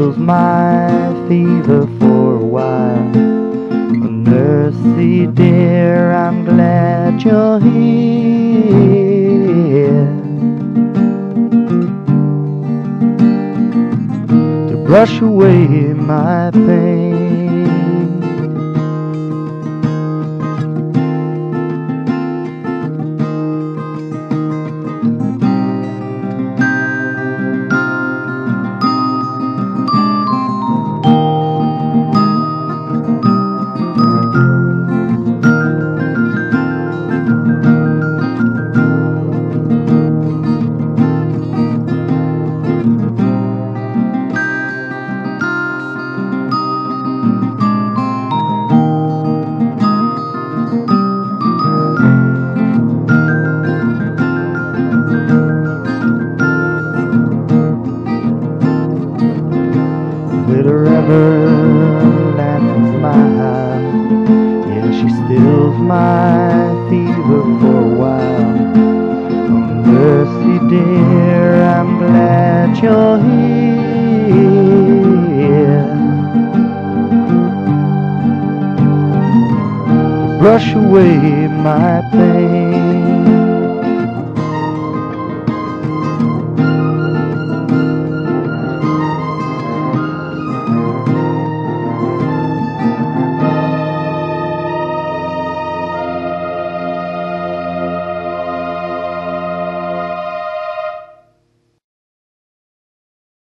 stills my fever for a while. Oh, Nursey dear, I'm glad you're here to brush away my pain. With a river and smile, yeah, she stills my fever for a while. Oh, Nursey dear, I'm glad you're here to brush away my pain.